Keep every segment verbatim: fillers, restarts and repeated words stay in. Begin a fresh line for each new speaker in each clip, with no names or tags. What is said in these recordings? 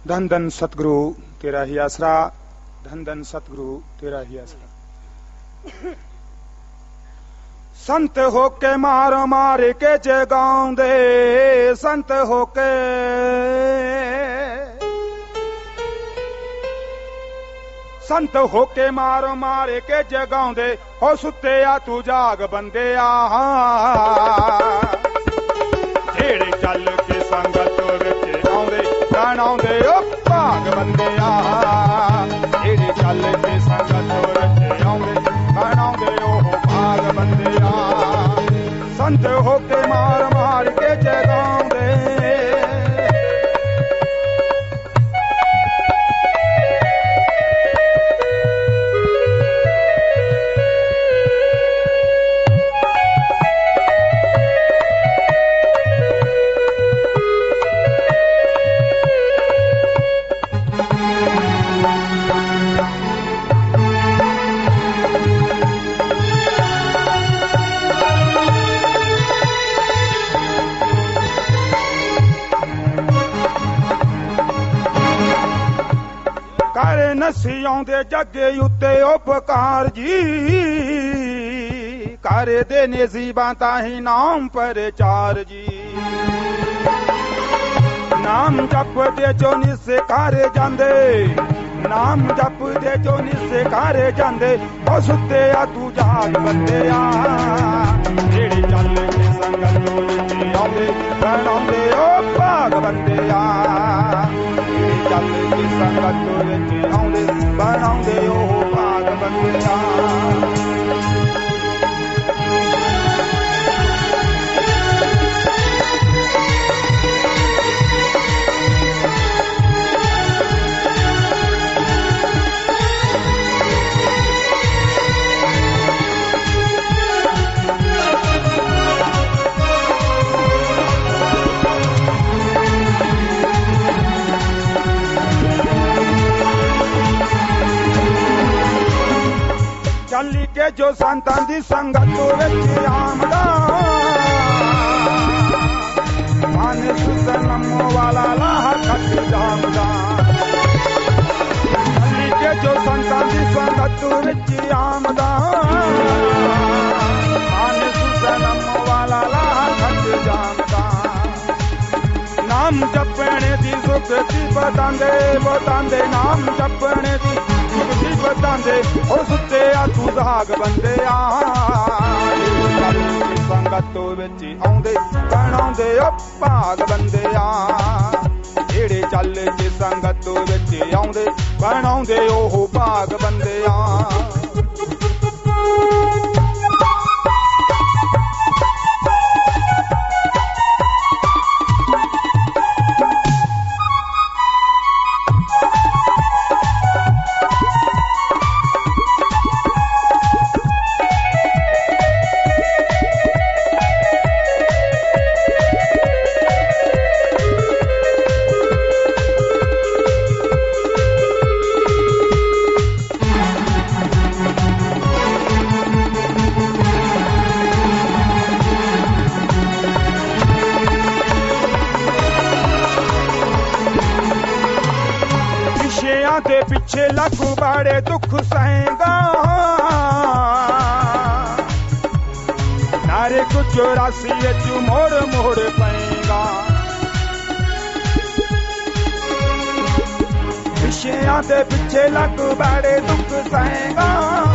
धन धन सतगुरु तेरा ही आसरा, धन धन सतगुरु तेरा ही आसरा। संत होके मार मार के जगांदे, संत होके संत होके मार मार के जगांदे, हो सुते आ तू जाग बंदे आ, जेड़े चल के संगत विच आउंदे गणाउंदे ओ भाग बंदे आ, जेड़े चल के संगत विच आउंदे गणाउंदे ओ भाग बंदे आ। संत होके मार मार के जगाउंदे, नसी आउंदे जगे उत्ते उपकार जी, करे दे नसीबां ताही नाम प्रचार जी। नाम जप दे जो निसे कारे जांदे, नाम जप दे जो निसे कारे जांदे, ओ सुते आ तू जाग बंदे आ, जेड़े चल के संगत विच आउंदे गणाउंदे ओ भाग बंदे आ, जेड़े चल के संगत विच आउंदे गणाउंदे ओ भाग बंदे आ। चली के जो संतां दी संगत विच आमदा, मानस सनम वाला लाह खट जामदा। चली के जो संतां दी संगत विच आमदा, मानस सनम वाला लाह खट जामदा। नाम जपने दी सुखती बतांदे बतांदे, नाम जपने दी सुखती बतांदे, ओ सुते आ तू जाग बंदे आ, संगत विच आउंदे गणाउंदे ओ भाग बंदे आ, जेड़े चल के संगत विच आउंदे गणाउंदे ओ भाग बंदे आ। दे पिछे लख बड़े दुख सहेगा, नारे कुछ राशि चू मोड़ मोड़ पेगा। पिछिया दे पिछे लख बड़े दुख सहेगा,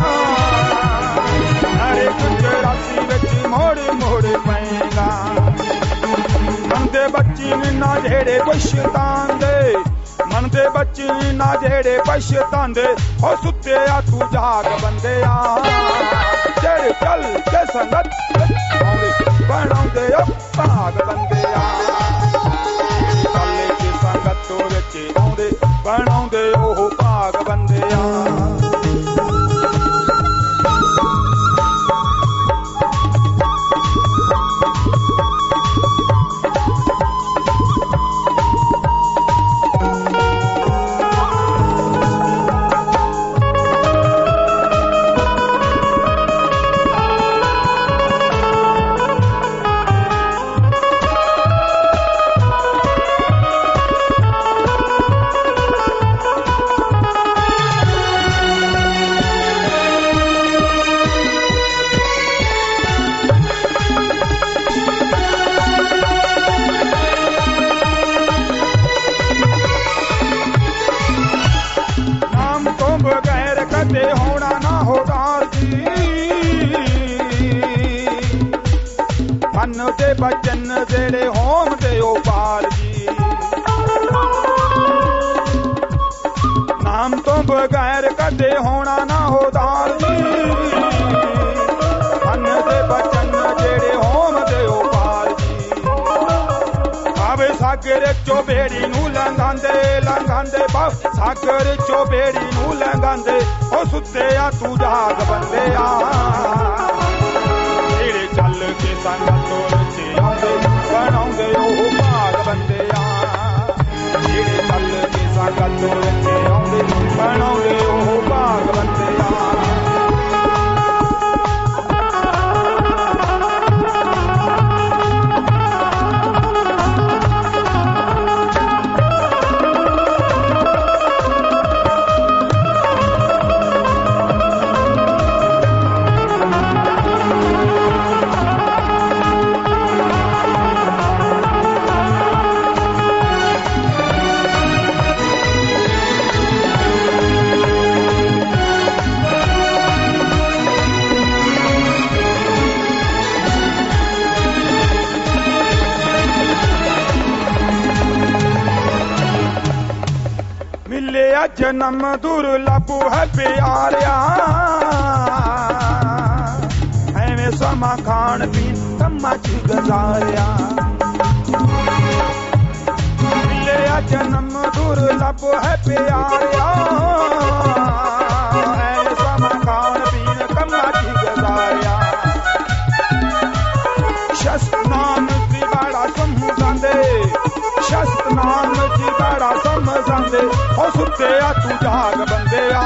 नारे कुछ राशि विच मोड़ मोड़ पेगा। मंदे बच्ची ना जेड़े कोई शैतान दे, मन दे बच्ची ना जेड़े पछतांदे, ओ सुते आ तू जाग बंदे आ, जेड़े चल के संगत बनाउंदे ओ भाग बंदे आ, चल के संगत विच आउंदे बनाउंदे ओ भाग बंदे आ। दे बचन जेड़े होम दे ओ पाल जी नाम तो बगैर कदे होना ना हो दाल जी मन दे बचन जेड़े होम दे ओ पाल जी आवे सागर चो बेड़ी नू लंघांदे लंघांदे बाव सागर चो बेड़ी नू लंघांदे ओ सुते आ तू जाग बंदे आ तेरे चल के संगत विच आंदे बनाउंदे ओ भाग बंदे आ तेरे चल के संगत विच आंदे बनाउंदे ओ भाग बंदे आ मिलिया जन्म दुर्लभ है प्यारिया एवें समा खान पीन कम्मा च गुजारिया मिलिया जन्म दुर्लभ है प्यारिया एवें समा खान पीन कम्मा च गुजारिया शस्त्र नाम की बड़ा समझांदे शस्त्र नाम की बड़ा समझांदे ओ सुते आ तू जाग बंदे आ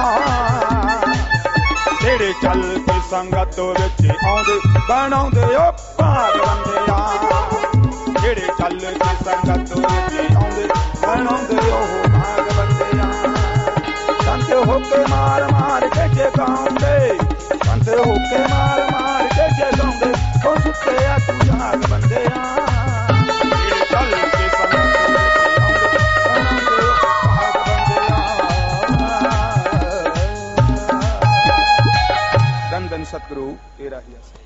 तेरे चल के संगत विच आउंदे बनाउंदे ओ भाग बंदे आ तेरे चल के संगत विच आउंदे बनाउंदे ओ भाग बंदे आ संत होके मार मार के जगाउंदे संत होके मार मार के जगाउंदे ओ सुते आ तू जाग बंदे आ तेरे चल के संगत धन धन सतगुरु तेरा ही